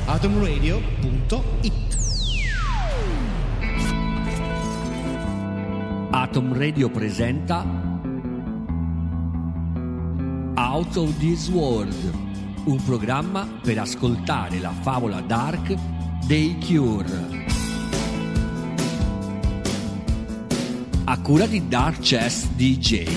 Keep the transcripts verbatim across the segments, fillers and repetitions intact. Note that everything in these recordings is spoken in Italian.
atom radio punto it. Atom Radio presenta Out of This World, un programma per ascoltare la favola dark dei Cure. A cura di Dark Chess D J.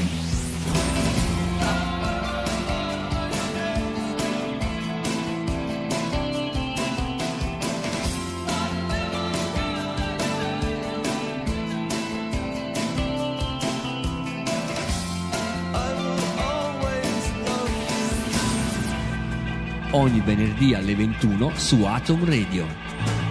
Ogni venerdì alle ventuno su Atom Radio.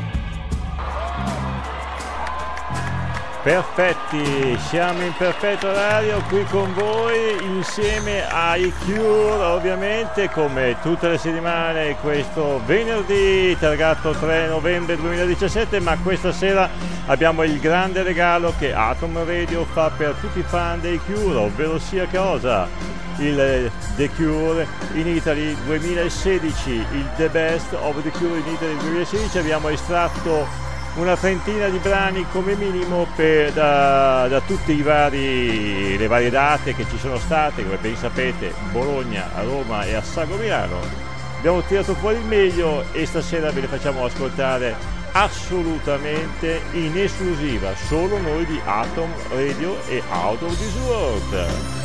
Perfetti, siamo in perfetto orario qui con voi insieme ai Cure, ovviamente come tutte le settimane questo venerdì targato tre novembre duemiladiciassette, ma questa sera abbiamo il grande regalo che Atom Radio fa per tutti i fan dei Cure, ovvero sia cosa? Il The Cure in Italy duemilasedici, il The Best of The Cure in Italy duemilasedici. Abbiamo estratto una trentina di brani come minimo per, da, da tutte i vari, le varie date che ci sono state, come ben sapete, Bologna, a Roma e a Sago Milano. Abbiamo tirato fuori il meglio e stasera ve le facciamo ascoltare assolutamente in esclusiva, solo noi di Atom Radio e Out of This World.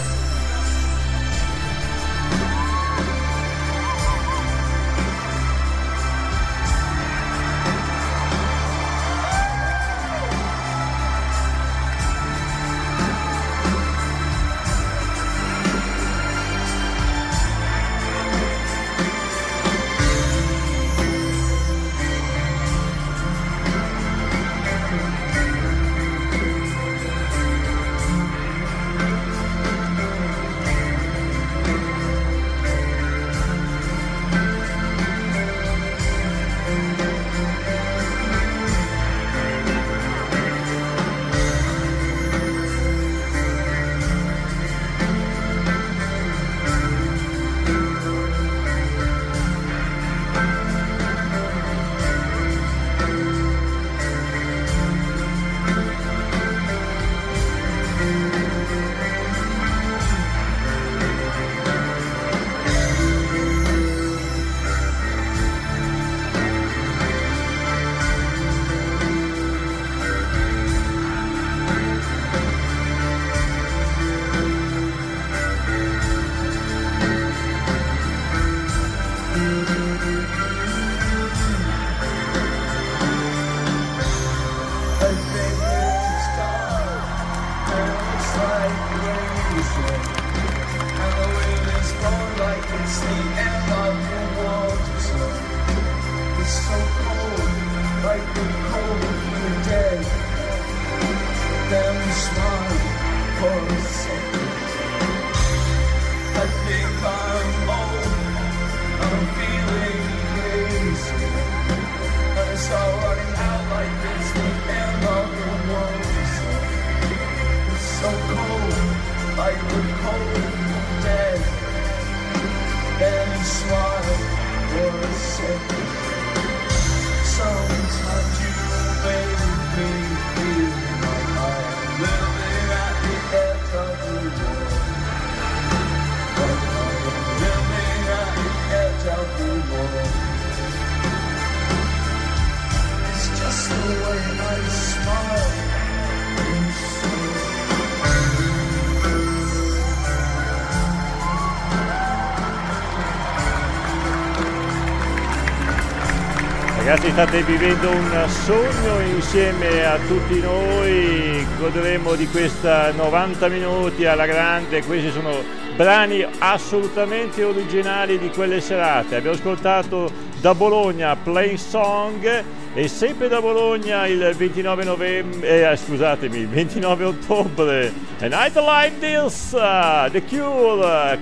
Ragazzi, state vivendo un sogno insieme a tutti noi, godremo di questa novanta minuti alla grande. Questi sono brani assolutamente originali di quelle serate. Abbiamo ascoltato da Bologna Plain Song e sempre da Bologna il ventinove novembre, eh, scusatemi, il ventinove ottobre, A Night Like This, uh, The Cure,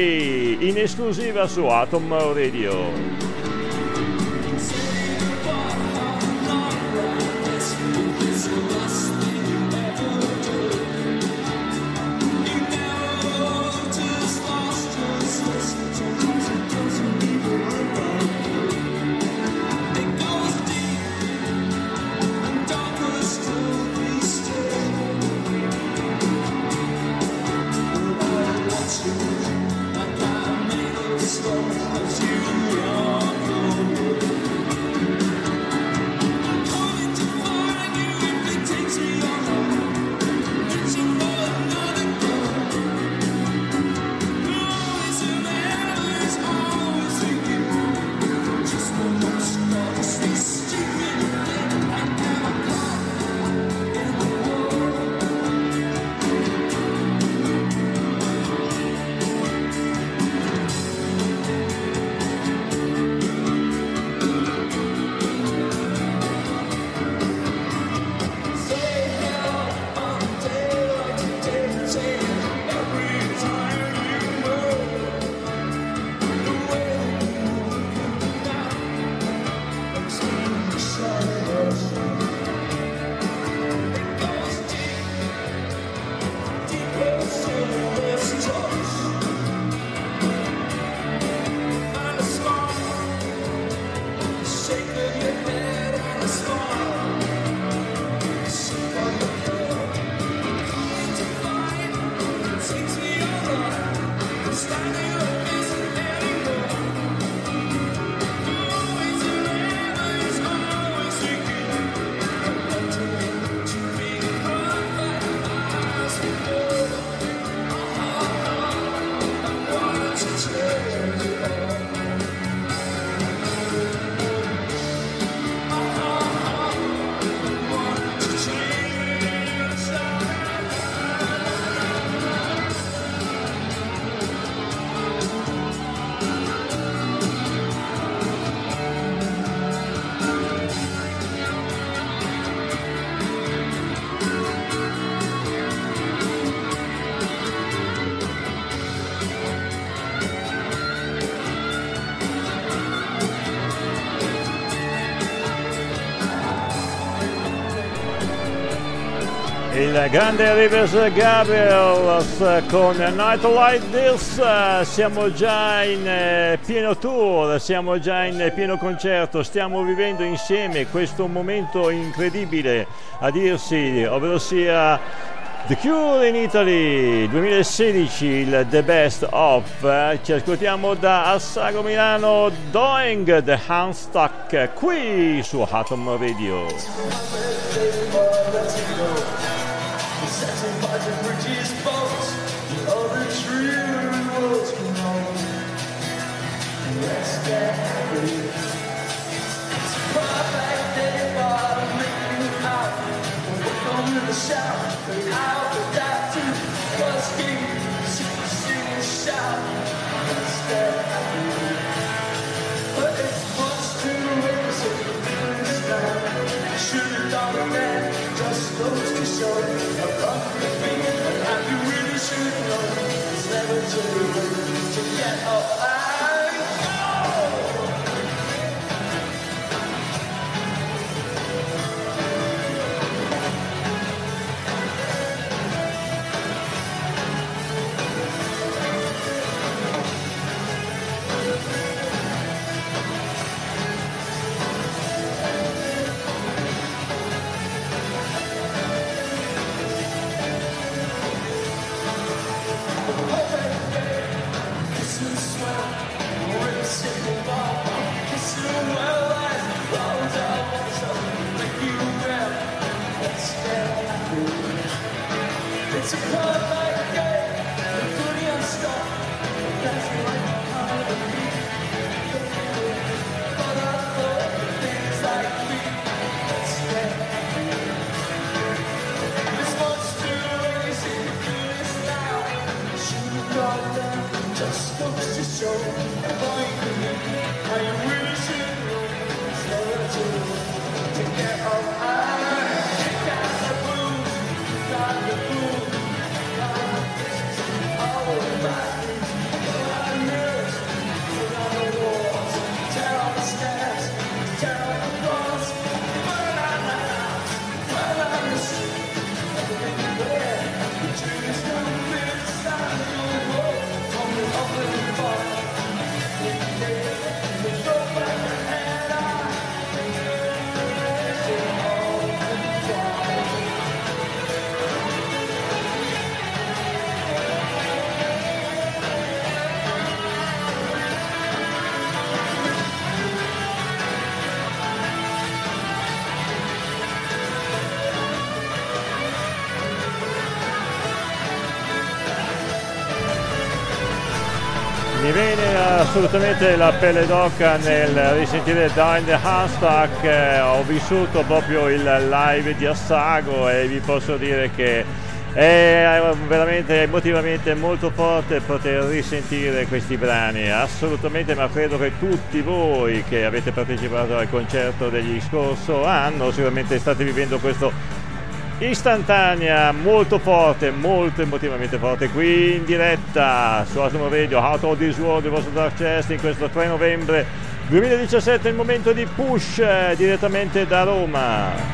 qui in esclusiva su Atom Radio. They Il grande Rivers Gabriels con A Night Like This. Siamo già in pieno tour, siamo già in pieno concerto, stiamo vivendo insieme questo momento incredibile a dirsi, ovvero sia The Cure in Italy duemilasedici, il The Best Of. Ci ascoltiamo da Assago Milano, Doing the Handstuck, qui su Atom Radio. Setting by the bridges, boats, the other true roads come on. Let's get happy. It's a perfect day, but I'm making it out. We're going to the shout, but out of that too. First game, super sing and shout. Let's get happy. But it's much too late, so we're doing this now. I should have done it then, just goes to show it. To get up and go. It's a perfect game, the dunya stop. That's like a part of me. But I thought things like me. Let's get happy. This one's too lazy to do this now. Should have gone down, just goes to show. Avoid me, how you really should know. It's never too late to get up high. Kick out the blues, got the blues. Oh, assolutamente la pelle d'oca nel risentire Down the Hashtag. Eh, ho vissuto proprio il live di Assago e vi posso dire che è veramente emotivamente molto forte poter risentire questi brani, assolutamente, ma credo che tutti voi che avete partecipato al concerto degli scorso anno sicuramente state vivendo questo istantanea molto forte, molto emotivamente forte, qui in diretta su Atomo Radio, Out of This World, il vostro Dark Chest, in questo tre novembre duemiladiciassette, il momento di Push direttamente da Roma.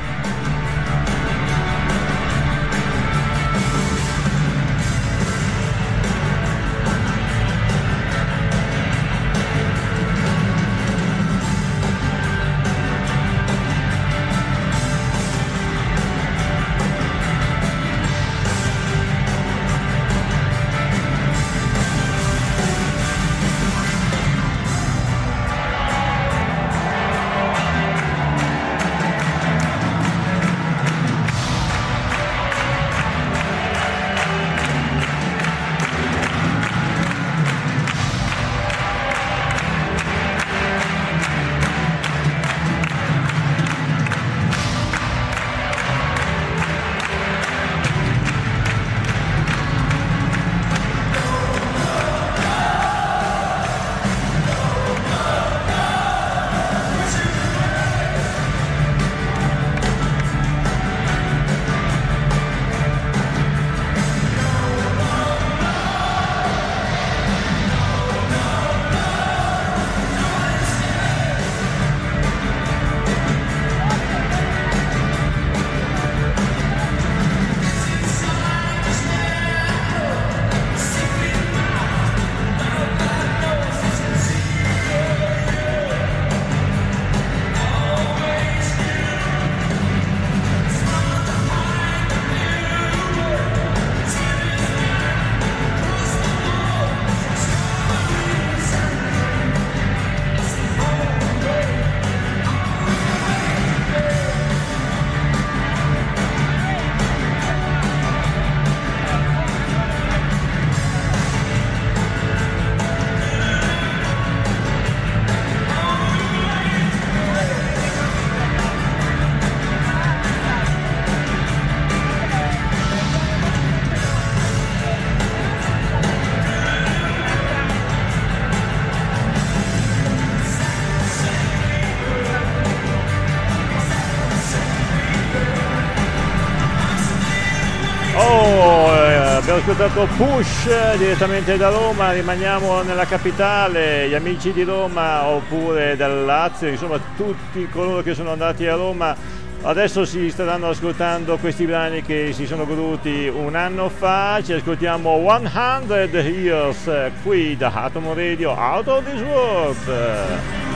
Abbiamo ascoltato Push direttamente da Roma, rimaniamo nella capitale, gli amici di Roma oppure dal Lazio, insomma tutti coloro che sono andati a Roma adesso si staranno ascoltando questi brani che si sono goduti un anno fa. Ci ascoltiamo cento Years qui da Atomo Radio, Out of This World.